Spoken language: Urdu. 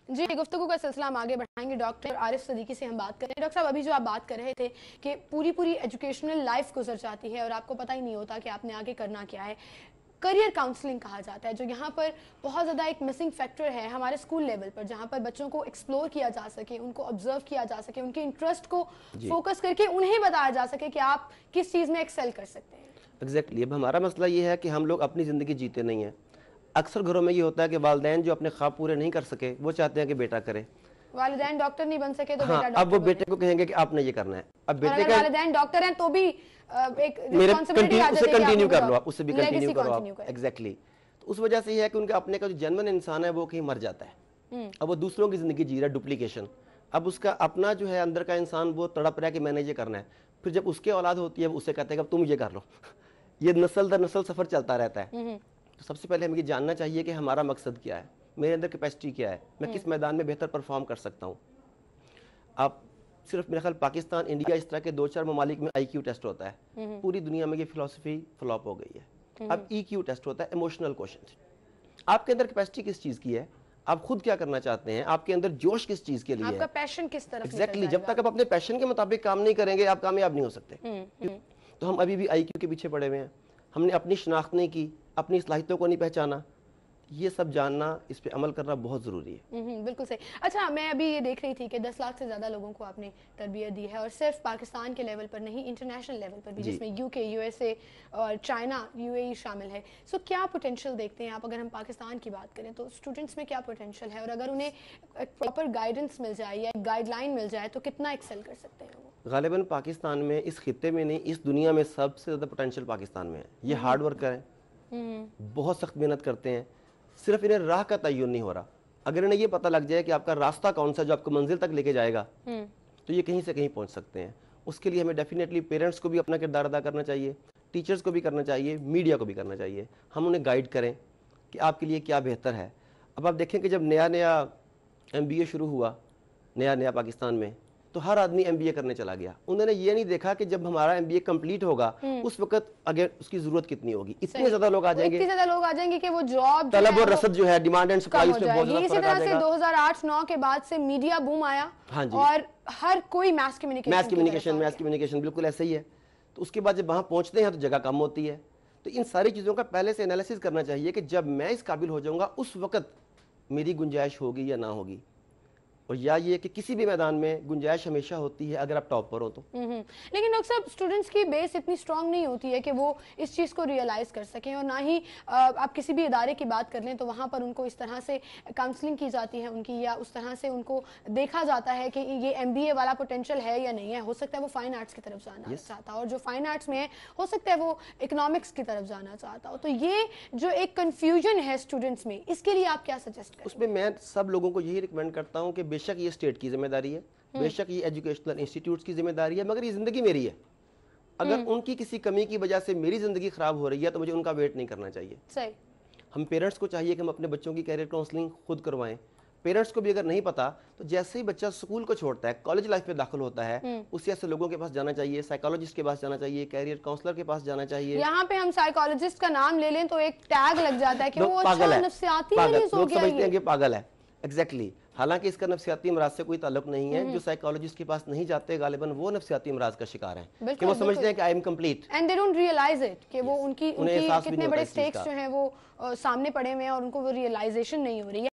جی گفتگو کا سلسلہ ہم آگے بڑھائیں گے. ڈاکٹر عارف صدیقی سے ہم بات کریں. ڈاکٹر صاحب ابھی جو آپ بات کر رہے تھے کہ پوری ایجوکیشنل لائف گزر جاتی ہے اور آپ کو پتہ ہی نہیں ہوتا کہ آپ نے آگے کرنا کیا ہے. کریئر کاؤنسلنگ کہا جاتا ہے جو یہاں پر بہت زیادہ ایک مسنگ فیکٹر ہے ہمارے اسکول لیول پر, جہاں پر بچوں کو ایکسپلور کیا جا سکے, ان کو آبزرو کیا جا سکے, ان کے انٹرسٹ کو فوکس کر کے انہیں بتایا جا سکے کہ آپ کس چیز میں ایکسل کر سکتے ہیں. ایگزیکٹلی. اب ہمارا مسئلہ یہ ہے کہ ہم لوگ اپنی زندگی جیتے نہیں ہیں. اکثر گھروں میں یہ ہوتا ہے کہ والدین جو اپنے خواب پورے نہیں کر سکے وہ چاہتے ہیں کہ بیٹا کرے. والدین ڈاکٹر نہیں بن سکے تو بیٹا ڈاکٹر اب وہ بیٹے کو کہیں گے کہ آپ نے یہ کرنا ہے. اب بیٹے اگر والدین ڈاکٹر ہیں تو بھی ایک رسپانسبلٹی آ جاتی ہے کہ کنٹینیو کر لو, اس سے بھی لیگیسی کنٹینیو کرو آپ. کنٹینیو کریں. ایگزیکٹلی. تو اس وجہ سے یہ ہے کہ ان کا اپنے کا جو جنون انسان ہے وہ کہیں مر جاتا ہے. اب وہ دوسروں کی زندگی جی رہا ہے, ڈپلیکیشن. اب اس کا اپنا جو ہے اندر کا انسان وہ تڑپ رہا ہے کہ میں نے یہ کرنا ہے. پھر جب اس کے اولاد ہوتی ہے اسے کہتے ہیں کہ اب تم یہ کر لو. یہ نسل در نسل سفر چلتا رہتا ہے. تو سب سے پہلے ہمیں یہ جاننا چاہیے کہ ہمارا مقصد کیا ہے, میرے اندر کیپیسٹی کیا ہے, میں کس میدان میں بہتر پرفارم کر سکتا ہوں. آپ صرف میرے خیال پاکستان, انڈیا, اس طرح کے 2-4 ممالک میں آئی کیو ٹیسٹ ہوتا ہے. پوری دنیا میں یہ فلسفی فلاپ ہو گئی ہے. اب ای کیو ٹیسٹ ہوتا ہے, ایموشنل کوشچن. آپ کے اندر کیپیسٹی کس چیز کی ہے, آپ خود کیا کرنا چاہتے ہیں, آپ کے اندر جوش کس چیز کے لیے ہے, آپ کا پیشن کس طرف. ایگزیکٹلی. جب تک آپ اپنے پیشن کے مطابق کام نہیں کریں گے آپ کامیاب نہیں ہو سکتے. تو ہم ابھی بھی آئی کیو کے پیچھے پڑے ہوئے ہیں. ہم نے اپنی شناخت نہیں کی, اپنی صلاحیتوں کو نہیں پہچانا. یہ سب جاننا, اس پہ عمل کرنا بہت ضروری ہے. بالکل صحیح. اچھا, میں ابھی یہ دیکھ رہی تھی کہ 10 لاکھ سے زیادہ لوگوں کو آپ نے تربیت دی ہے, اور صرف پاکستان کے لیول پر نہیں, انٹرنیشنل لیول پر بھی, جس میں یو کے, یو ایس اے اور چائنا, یو اے ای شامل ہے. سو کیا پوٹینشیل دیکھتے ہیں آپ؟ اگر ہم پاکستان کی بات کریں تو اسٹوڈنٹس میں کیا پوٹینشیل ہے, اور اگر انہیں ایک پراپر گائیڈنس مل جائے یا ایک گائیڈ لائن مل جائے تو کتنا ایکسل کر سکتے ہیں وہ؟ غالباً پاکستان میں, اس خطے میں نہیں, اس دنیا میں سب سے زیادہ پوٹینشیل پاکستان میں ہے. یہ ہارڈ ورکر ہیں, بہت سخت محنت کرتے ہیں. صرف انہیں راہ کا تعین نہیں ہو رہا. اگر انہیں یہ پتہ لگ جائے کہ آپ کا راستہ کون سا جو آپ کو منزل تک لے کے جائے گا, تو یہ کہیں سے کہیں پہنچ سکتے ہیں. اس کے لیے ہمیں ڈیفینیٹلی پیرنٹس کو بھی اپنا کردار ادا کرنا چاہیے, ٹیچرز کو بھی کرنا چاہیے, میڈیا کو بھی کرنا چاہیے. ہم انہیں گائیڈ کریں کہ آپ کے لیے کیا بہتر ہے. اب آپ دیکھیں کہ جب نیا ایم بی اے شروع ہوا, نیا پاکستان میں, تو ہر آدمی ایم بی اے کرنے چلا گیا. انہوں نے یہ نہیں دیکھا کہ جب ہمارا ایم بی اے کمپلیٹ ہوگا اس وقت اگر اس کی ضرورت کتنی ہوگی. اتنے زیادہ لوگ آ جائیں گے کہ وہ جاب, طلب اور رسد جو ہے, ڈیمانڈ اینڈ سپلائی, اس پہ بہت زیادہ اسی فرق آ طرح جائے سے گا. 2008-9 کے بعد سے میڈیا بوم آیا, اور ہر کوئی میس کمیونیکیشن بالکل ایسا ہی ہے. تو اس کے بعد جب وہاں پہنچتے ہیں تو جگہ کم ہوتی ہے. تو ان ساری چیزوں کا پہلے سے انالیسس کرنا چاہیے کہ جب میں اس قابل ہو جاؤں گا اس وقت میری گنجائش ہوگی یا نہ ہوگی. اور یا یہ کہ کسی بھی میدان میں گنجائش ہمیشہ ہوتی ہے اگر آپ ٹاپ پر ہو تو. لیکن ڈاکٹر صاحب اسٹوڈنٹس کی بیس اتنی اسٹرانگ نہیں ہوتی ہے کہ وہ اس چیز کو ریئلائز کر سکیں, اور نہ ہی آپ کسی بھی ادارے کی بات کر لیں تو وہاں پر ان کو اس طرح سے کاؤنسلنگ کی جاتی ہے ان کی, یا اس طرح سے ان کو دیکھا جاتا ہے کہ یہ ایم بی اے والا پوٹینشیل ہے یا نہیں ہے. ہو سکتا ہے وہ فائن آرٹس کی طرف جانا چاہتا, اور جو فائن آرٹس میں ہے ہو سکتا ہے وہ اکنامکس کی طرف جانا چاہتا ہو. تو یہ جو ایک کنفیوژن ہے اسٹوڈنٹس میں, اس کے لیے آپ کیا سجیسٹ کریں؟ اس میں میں سب لوگوں کو یہی ریکمینڈ کرتا ہوں کہ بے شک یہ اسٹیٹ کی ذمہ داری ہے, بے شک یہ ایجوکیشنل انسٹیٹیوٹس کی ذمہ داری ہے, مگر یہ زندگی میری ہے. اگر ان کی کسی کمی کی وجہ سے میری زندگی خراب ہو رہی ہے تو مجھے ان کا ویٹ نہیں کرنا چاہیے. صحیح. ہم پیرنٹس کو چاہیے کہ ہم اپنے بچوں کی کیریئر کاؤنسلنگ خود کروائیں. پیرنٹس کو بھی اگر نہیں پتا تو جیسے ہی بچہ اسکول کو چھوڑتا ہے, کالج لائف میں داخل ہوتا ہے, اسی ایسے لوگوں کے پاس جانا چاہیے, سائیکالوجسٹ کے پاس جانا چاہیے, کیریئر کاؤنسلر کے پاس جانا چاہیے. یہاں پہ ہم سائیکالوجسٹ کا نام لے لیں تو ایک ٹیگ لگ جاتا ہے کہ وہ اچھا نفسیاتی مریض ہو گیا, لوگ سمجھتے ہیں کہ پاگل ہے. ایگزیکٹلی. حالانکہ اس کا نفسیاتی امراض سے کوئی تعلق نہیں ہے. جو سائیکالوجسٹ کے پاس نہیں جاتے غالباً وہ نفسیاتی امراض کا شکار ہیں, کہ وہ سمجھتے ہیں کہ I am complete, and they don't realize it کہ وہ ان کی کتنے بڑے سٹیکس جو ہیں وہ سامنے پڑے ہوئے ہیں اور ان کو وہ ریئلائزیشن نہیں ہو رہی ہے.